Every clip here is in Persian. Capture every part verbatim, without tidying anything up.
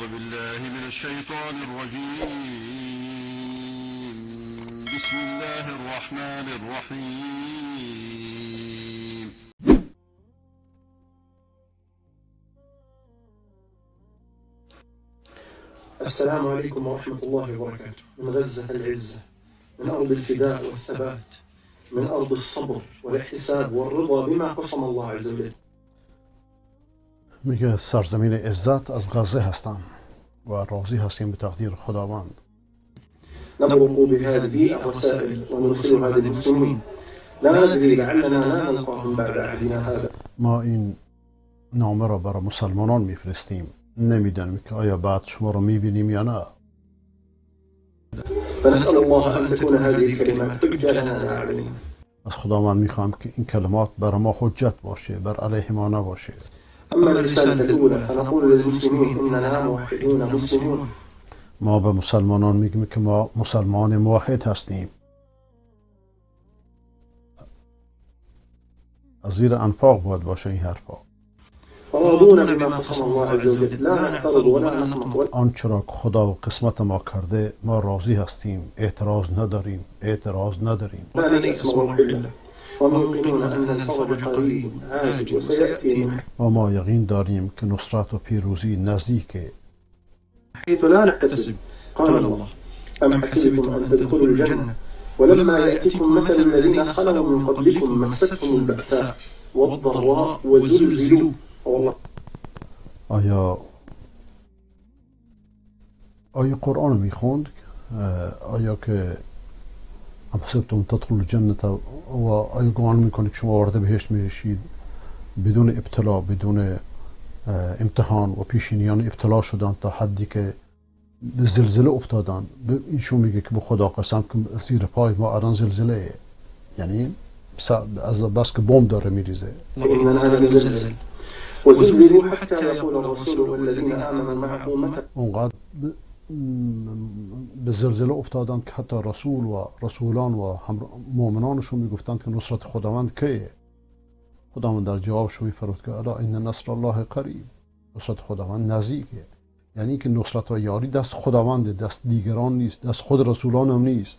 بالله من الشيطان الرجيم. بسم الله الرحمن الرحيم. السلام عليكم ورحمة الله وبركاته. من غزة العزة، من أرض الفداء والثبات، من أرض الصبر والاحتساب والرضا بما قسم الله عز وجل. میگه سرزمین عزت از غزه هستم و راضی هستیم به تقدیر خداوند. نبرق بهذه الرسائل ونرسلها للمسلمين لا ندري لعلنا لا نلقاهم بعد عهدنا هذا. ما این نامه را برای مسلمانان میفرستیم، نمیدانیم که آیا بعد شما رو میبینیم یا نه. فنسأل الله أن تكون هذه الكلمات حجة لنا لا علينا. از خداوند میخوام که این کلمات بر ما حجت باشه، بر علیه ما نباشه. أما الرسالة الأولى فنقول للمسلمين إننا موحدون مسلمون. ما به مسلمانان میگیم که ما مسلمان موحد هستیم. از زیر انفاق باید باشه این حرفا. راضون بما قسم الله عز وجل لا نعترض ولا نقمط. آنچه را که خدا و قسمت ما کرده ما راضی هستیم، اعتراض نداریم، اعتراض نداریم. لا نيأس من روح الله وموقنون أن الفرج قريب عاجل وسيأتي معه. و ما یقین داریم که نصرت و پیروزی نزدیکه. حيث لا نحتسب قال الله أم حسبتم أن تدخلوا الجنة ولما يأتكم مثل الذين خلوا من قبلكم مستهم البأساء والضراء وزلزلوا. والله آیا آیا قرآن میخوند؟ آیا که ام حسبتم تدخلوا الجنة و آیا گمان میکنید شما وارد بهشت میشید بدون ابتلا، بدون امتحان و پیشینیان ابتلا شدن تا حدی که به زلزله افتادن؟ ایشون میگه که به خدا قسم که زیر پای ما الان زلزله، یعنی از بس که بمب داره میریزه. وزلزلوا حتى يقول الرسول والذين آمنوا معه متى. اونقدر به زلزله افتادند که حتی رسول و رسولان و مؤمنانشون میگفتند که نصرت خداوند کیه؟ خداوند در جوابشون میفرمود که الا ان نصر الله قریب، نصرت خداوند نزدیکه. یعنی که نصرت و یاری دست خداونده، دست دیگران نیست، دست خود رسولان هم نیست.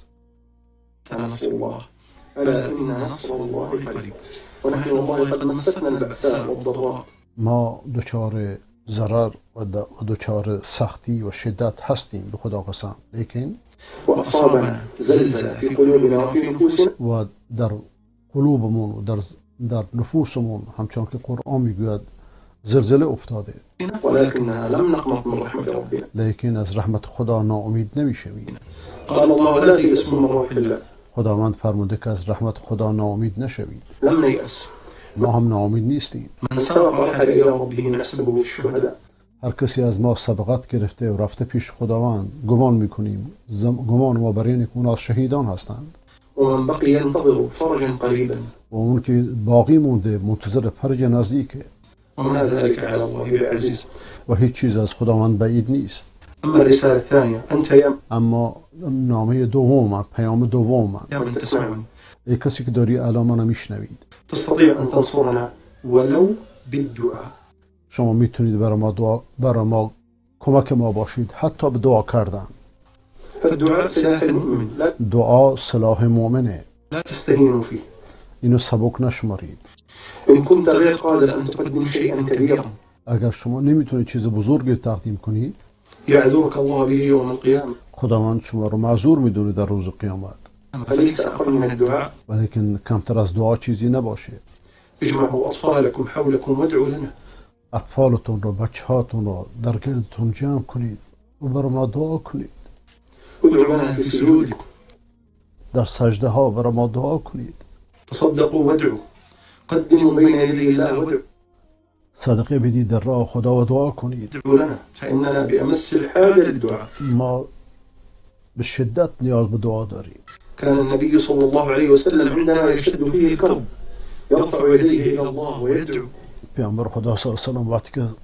نصر الله الا ان نصر الله قریب ونحن والله قد مستنا البأساء والضراء. ما دچار ضرر و دچار سختی و شدت هستیم به خدا قسم، لیکن و اصابنا زلزله فی قلوبنا و فی نفوسنا، و در قلوبمون و در در نفوسمون همچون که قرآن میگوید زلزله افتاده، ولكننا لم نقنط من رحمت ربنا، لیکن از رحمت خدا ناامید نمیشویم. قال الله لا تيأسوا من روح الله. خداوند فرموده که از رحمت خدا ناامید نشوید. لم نيأس، ما هم ناامید نیستیم. من سبق رحل الى ربه نحسبه في الشهداء. هر کسی از ما سبقت گرفته و رفته پیش خداوند گمان میکنیم، گمان ما بر اینه که اونا شهیدان هستند. و من بقي ينتظر فرجا قريبا، و اون که باقی مونده منتظر فرج نزدیکه. و ما ذلك على الله بعزيز. و هیچ چیز از خداوند بعید نیست. اما الرسالة الثانية انت يا اما نامه دوم، پیام دوم، يا من تسمعني، ای کسی که داری الان منو میشنوید، تستطيع ان تنصرنا ولو بالدعاء. شما میتونید برای ما دعا برای ما کمک ما باشید، حتی به دعا کردن. فالدعاء سلاح المؤمن، لا دعا سلاح مؤمنه، لا تستهينوا فيه. اینو سبک نشمارید. ان كنت غير قادر ان تقدم شيئا كبيرا، اگر شما نمیتونید چیز بزرگی تقدیم کنید، يعذرك الله به يوم القيامة. خداوند شما رو معذور میدونه در روز قیامت. فليس اقل من الدعاء. ولیکن کمتر از دعا چیزی نباشه. اجمعوا اطفالكم حولكم وادعوا لنا. اطفالتون رو، بچهاتون رو در گردتون جمع کنید و برای ما دعا کنید. ادعوا لنا في سجودكم. در سجده ها برای ما دعا کنید. تصدقوا وادعوا. قدموا بين يدي الله وادعوا. صدقه بدید در راه خدا و دعا کنید. ادعوا لنا فاننا بامس الحاجه للدعاء. ما به شدت نیاز به دعا داریم. كان النبي صلى الله عليه وسلم عندما يشتد فيه الكرب يرفع يديه الى الله ويدعو. پیامبر خدا صلی الله علیه و سلم وقتی که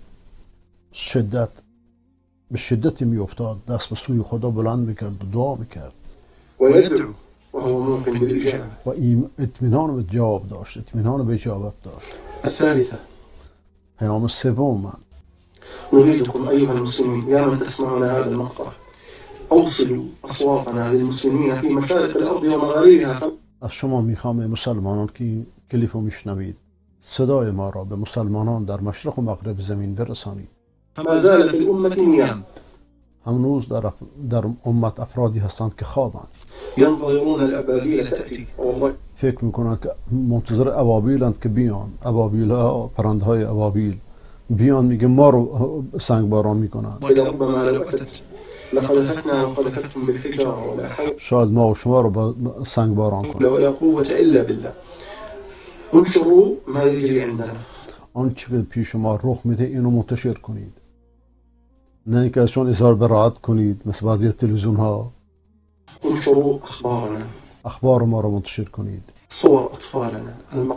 شدت به شدتی می افتاد دست به سوی خدا بلند میکرد و دعا میکرد و یدعو و هو موقن بالاجابه، و اطمینان به جواب داشت، اطمینان به اجابت داشت. الثالثه پیام سوم نريدكم أيها المسلمين يا من تسمعون هذا المقطع أوصلوا أصواتنا للمسلمین في مشارق الأرض ومغاربها. از شما میخوام مسلمانان که این کلیپ رو میشنوید صدای ما را به مسلمانان در مشرق و مغرب زمین برسانید. ما زال في الأمة نيام. هنوز در در امت افرادی هستند که خوابند. ينتظرون الأبابيل تأتي. والله فکر میکنند که منتظر ابابیلند که بیان. ابابیل ها، پرنده های ابابیل بیان، میگه ما رو سنگ باران میکنند. ربما لو أتت لقذفتنا وقذفتم بالحجارة ولا حول شاید ما و شما رو با سنگ باران کنند. ولا قوة إلا بالله. انشروا ما يجري عندنا. آنچه که پیش ما رخ میده اینو منتشر کنید، نه اینکه ازشون اظهار براءت کنید مثل بعضی تلویزیون ها. انشروا أخبارنا. اخبار ما رو منتشر کنید. صور أطفالنا. الم...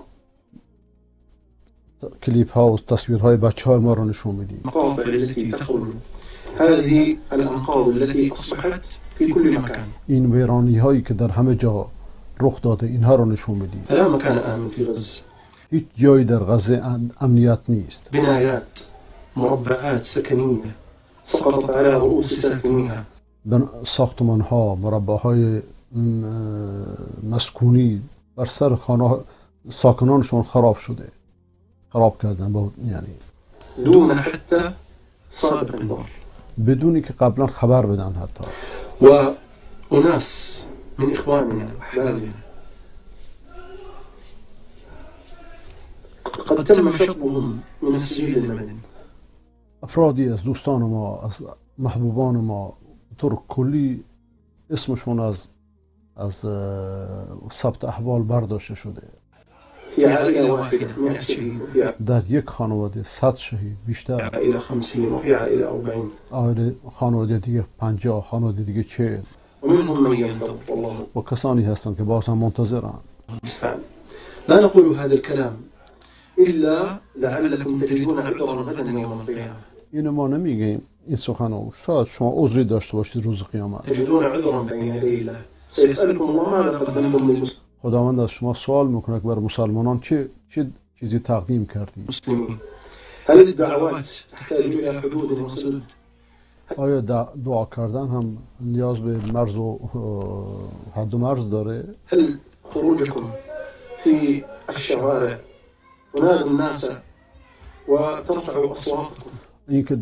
کلیپ ها و تصویرهای بچه های ما رو نشون میدید. المقاطع التي تخرج هذه الأنقاض التي أصبحت في كل مكان. این ویرانی هایی که در همه جا رخ داده اینها رو نشون میدید. فلا مكان آمن في غزة. هیچ جایی در غزه امنیت نیست. بنايات، مربعات سكنية سقطت على رؤوس ساكنيها. ساختمان ها، مربع های مسکونی بر سر خانه ساکنانشون خراب شده، خراب کردن با یعنی دون حتى سابق النظر، بدونی که قبلا خبر بدن. حتی و أناس من إخواننا وأحبابنا قد تم شطبهم من السجل المدني. افرادی از دوستان ما، از محبوبان ما طور کلی اسمشون از از ثبت احوال برداشته شده. في عائلة واحدة مئة شهيد، در یک خانواده صد شهید بیشتر، عائلة خمسين وفي عائلة أربعين، عائله خانواده دیگه پنجاه، خانواده دیگه چهل. ومنهم من ينتظر الله و کسانی هستند که باز هم منتظرند. المستعان. لا نقول هذا الكلام إلا لعلكم تجدون عذرا غدا يوم القيامة. این ما نمیگیم این سخنو، شاید شما عذری داشته باشید روز قیامت. تجدون عذرا بين يدي الله سيسألكم الله ماذا قدمتم للمسلمين. خداوند از شما سوال میکنه که بر مسلمانان چه چه چیزی تقدیم کردید. هل الدعوات تحتاج إلى حدود وسدود؟ آیا دعا کردن هم نیاز به مرز و حد و مرز داره؟ هل خروجكم في الشوارع تنادوا الناس وترفعوا أصواتكم؟ اینکه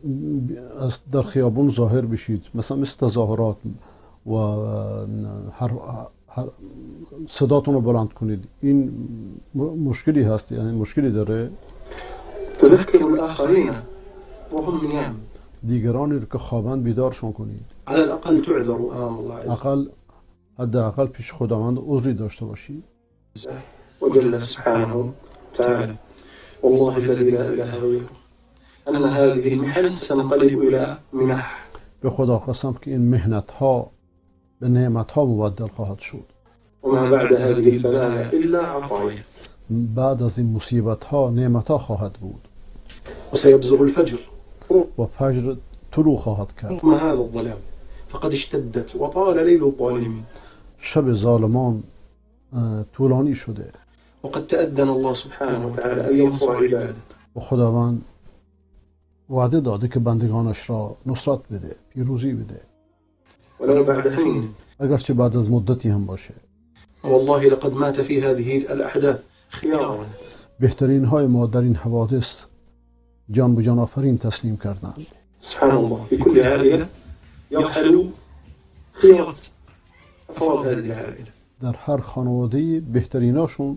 در خیابون ظاهر بشید، مثلا مثل تظاهرات و هر هر صداتون رو بلند کنید، این مشکلی هست؟ یعنی مشکلی داره؟ تذكر الآخرين وهم نيام. دیگرانی رو که خوابند بیدارشون کنید. على الأقل تعذروا أمام الله عز اقل حداقل پیش خداوند عذری داشته باشید. وجل سبحانه وتعالى والله الذي لا إله غيره أن هذه المحن سننقلب إلى منح. به خدا قسم که این مهنت ها به نعمت ها مبدل خواهد شد. وما بعد هذه البلايا إلا عطايا. بعد از این مصیبت ها نعمت ها خواهد بود. وسيبزغ الفجر. و فجر طلوع خواهد کرد. ما هذا الظلام فقد اشتدت وطال ليل الظالمين. شب ظالمان طولانی شده. وقد تأذن الله سبحانه وتعالى أن ينصر عباده. و خداوند وعده داده که بندگانش را نصرت بده، پیروزی بده. ولو بعد حين. اگرچه بعد از مدتی هم باشه. والله لقد مات في هذه الأحداث خيارا. بهترین های ما در این حوادث جان به جان آفرین تسلیم کردند. سبحان الله في كل عائلة يرحل خيرة أفراد هذه العائلة. در هر خانواده بهتریناشون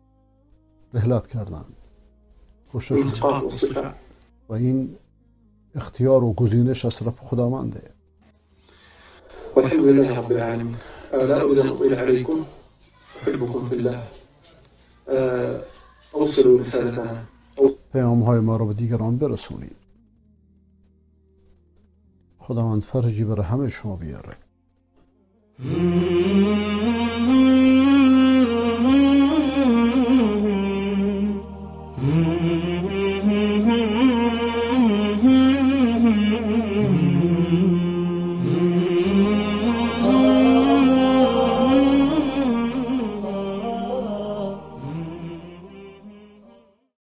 رحلت کردند. کشته شدند. و این اختیار و گزینش از طرف خداونده. والحمد لله رب العالمين. لا أريد أن أطيل عليكم، أحبكم في الله. أوصلوا رسالتنا. پیام های ما را به دیگران برسونید. خداوند فرجی برای همه شما بیاره.